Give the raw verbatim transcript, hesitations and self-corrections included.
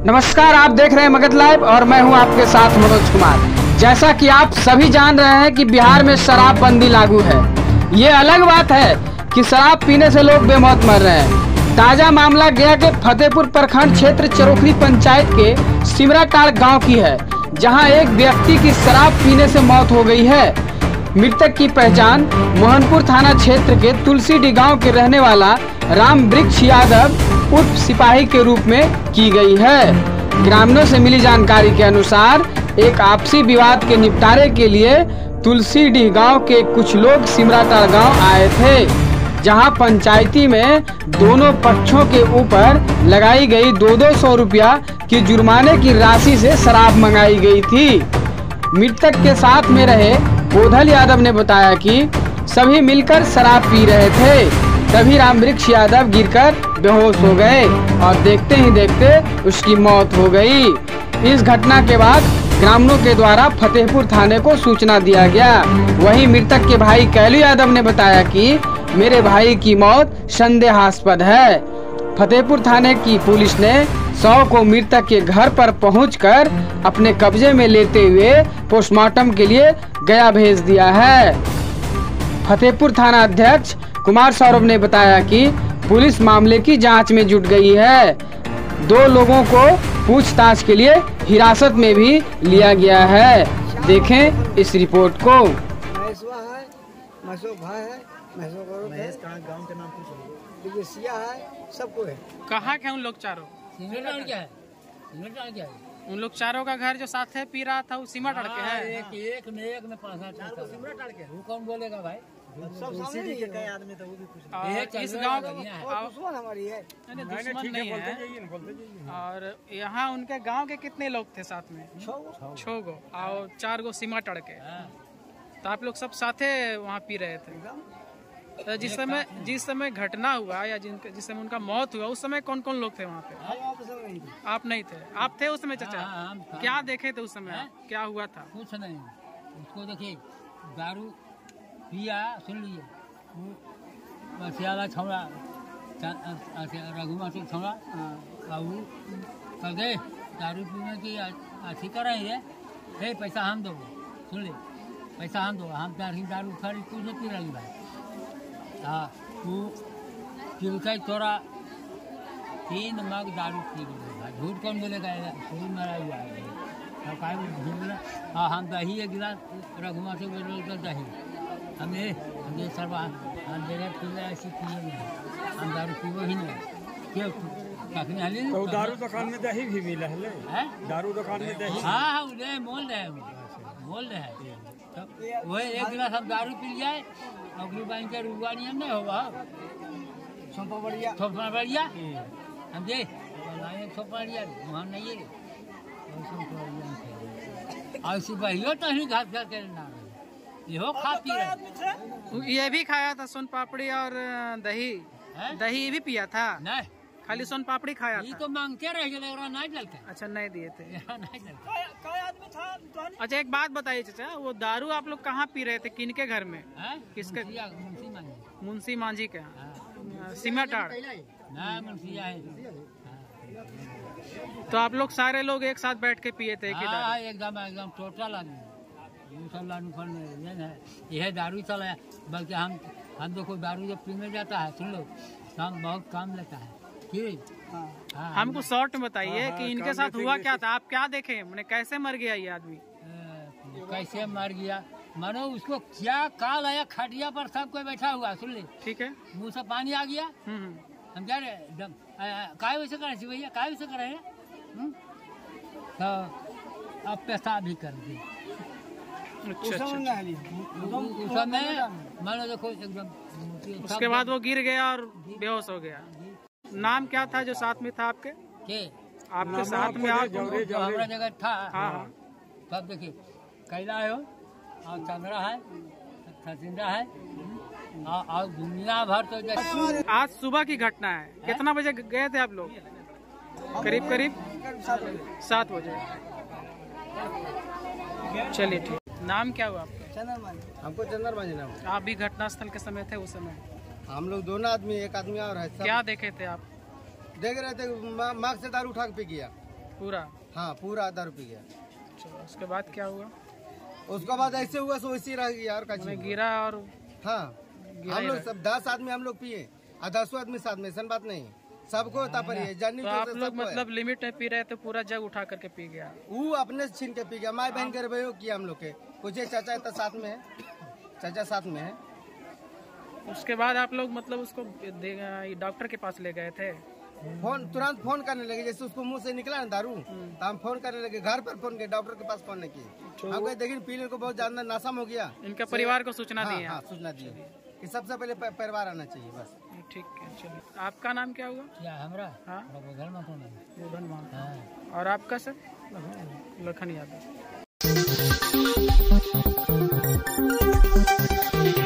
नमस्कार, आप देख रहे हैं मगध लाइव और मैं हूं आपके साथ मनोज कुमार। जैसा कि आप सभी जान रहे हैं कि बिहार में शराबबंदी लागू है। ये अलग बात है कि शराब पीने से लोग बेमौत मर रहे हैं। ताजा मामला गया के फतेहपुर प्रखंड क्षेत्र चरोखरी पंचायत के सिमराटाड़ गांव की है, जहां एक व्यक्ति की शराब पीने से मौत हो गई है। मृतक की पहचान मोहनपुर थाना क्षेत्र के तुलसीडी गांव के रहने वाला राम वृक्ष यादव उर्फ सिपाही के रूप में की गई है। ग्रामीणों से मिली जानकारी के अनुसार एक आपसी विवाद के निपटारे के लिए तुलसीडी गांव के कुछ लोग सिमराटाड़ गांव आए थे, जहां पंचायती में दोनों पक्षों के ऊपर लगाई गई दो दो सौ रुपया की जुर्माने की राशि से शराब मंगाई गई थी। मृतक के साथ में रहे बोधल यादव ने बताया कि सभी मिलकर शराब पी रहे थे, तभी राम वृक्ष यादव गिरकर बेहोश हो गए और देखते ही देखते उसकी मौत हो गई। इस घटना के बाद ग्रामीणों के द्वारा फतेहपुर थाने को सूचना दिया गया। वहीं मृतक के भाई कैलू यादव ने बताया कि मेरे भाई की मौत संदेहास्पद है। फतेहपुर थाने की पुलिस ने शव को मृतक के घर पर पहुंचकर अपने कब्जे में लेते हुए पोस्टमार्टम के लिए गया भेज दिया है। फतेहपुर थाना अध्यक्ष कुमार सौरभ ने बताया कि पुलिस मामले की जांच में जुट गई है। दो लोगों को पूछताछ के लिए हिरासत में भी लिया गया है। देखें इस रिपोर्ट को। सबको है। कहाँ के उन लोग चारों? सिमराटाड़ क्या है? सिमराटाड़ क्या है? उन लोग चारों का घर जो साथ है पी रहा था वो सिमराटाड़ के है। एक एक में एक में पांच आठ सिमराटाड़ के। वो कौन बोलेगा भाई? सब सामने के कई आदमी तो वो भी कुछ इस गांव का दुश्मन हमारी है। दुश्मन नहीं है। और यहाँ उनके गांव के कितने लोग थे साथ में? छह गो और चार गो सिमराटाड़ के। तो आप लोग सब साथे वहाँ पी रहे थे। तो जिस समय जिस समय घटना हुआ या जिन जिस समय उनका मौत हुआ उस समय कौन कौन लोग थे वहाँ पे? आप नहीं थे? आप थे उस समय चाचा? क्या देखे थे उस समय? क्या हुआ था? कुछ नहीं, उसको देखिए दारू पिया, सुन लीजिए बसियाला छौड़ा रघुवंशी छौड़ा कर दे दारू पीने की अच्छी कर रही है। हे पैसा हम दो, सुन ले पैसा हम दो, हम दारू खरीद कुछ नहीं पी रही भाई। हाँ तू किलकाई तोरा तीन मग दारू पी गई। झूठ कौन बोलेगा? शरीर मरा हुआ है। हाँ हम दही एक गिलास रघुमा से बोल दही हमें हमें सब हम देने पीले ऐसी पिए नहीं, हम दारू पीबो ही नहीं। क्यों कखनी हाली तो दारू दुकान में दही भी मिला है? दारू दुकान में दही? हाँ हाँ उन्हें मोल रहे मोल रहे हैं। तो वही एक गिलास हम दारू पी जाए अगली बाइन के रुआनिया नहीं होगा। सोपा बढ़िया सोपा बढ़िया हम दे सोपा बढ़िया वहाँ नहीं है। और सुबह तो ही घास घर के ना ये खाती है। ये भी खाया था सोन पापड़ी और दही है? दही भी पिया था? नहीं, खाली सोन पापड़ी खाया था। था। तो मांगते रह गए और नहीं डलते। अच्छा नहीं दिए थे। नहीं आदमी था। अच्छा एक बात बताइए चाचा, वो दारू आप लोग कहाँ पी रहे थे? किनके घर में? है? किसके? मुंशी मांझी। मुंशी मांझी के यहाँ सिमराटाड़? मुंशी है। तो आप लोग सारे लोग एक साथ बैठ के पिए थे? हाँ, एकदम एकदम टोटल आदमी यह दारू चला। बल्कि हम हम देखो दारू जब पीने जाता है सुन लो हम बहुत काम लेता है। हाँ, हमको शॉर्ट में बताइए कि इनके साथ हुआ क्या था? आप क्या देखे? मैंने कैसे मर गया ये आदमी? कैसे मर गया मानो उसको क्या काल आया खटिया पर सब कोई बैठा हुआ सुन ले। ठीक है, मुँह से पानी आ गया। हम जा रहे काय वैसे कर रहे भैया काय वैसे कर रहे हैं तो अब पेशाब भी कर दिए। मानो देखो एकदम। उसके बाद वो गिर गया और बेहोश हो गया। नाम क्या था जो साथ में था आपके? के आपके साथ में आप हमारा जगह था। हाँ हाँ तब देखिए कैला है और चंद्रा है सचिंद्रा है और दुनिया भर तो जैसे। आज सुबह की घटना है। कितना बजे गए थे आप लोग? करीब करीब सात बजे। चलिए ठीक। नाम क्या हुआ आपका? चंद्रमान। हमको चंद्रमान नाम। आप भी घटना स्थल के समय थे उस समय? हम लोग दोनों आदमी, एक आदमी और है। क्या देखे थे आप? देख रहे थे मार्ग से दारू उठा के पी गया। पूरा? हाँ पूरा दारू पी गया। अच्छा, उसके बाद क्या हुआ? उसके बाद ऐसे हुआ सो वैसे रह गया और कुछ नहीं। गिरा और हाँ हम लोग सब दस आदमी हम लोग पिए और दसों आदमी साथ में, ऐसा बात नहीं, सबको होता पर ये जर्नी। तो आप लोग मतलब लिमिट में पी रहे तो पूरा जग उठा करके पी गया? वो अपने छीन के पी गया, माँ बहन के रवैयो किया हम लोग के। कुछ चाचा तो साथ में है, चाचा साथ में है। उसके बाद आप लोग मतलब उसको डॉक्टर के पास ले गए थे? फोन तुरंत फोन करने लगे, जैसे उसको मुंह से निकला ना दारू तो हम फोन करने लगे, घर पर फोन किए, डॉक्टर के पास फोन नहीं किए। हम देखिए पीने को बहुत ज्यादा नशा हो गया। इनके परिवार को सूचना दी है? हाँ, सूचना दी कि सबसे पहले परिवार आना चाहिए बस। ठीक है, चलिए। आपका नाम क्या हुआ? क्या हमारा? हाँ बुधन हाँ। और आपका सर? लखन यादव।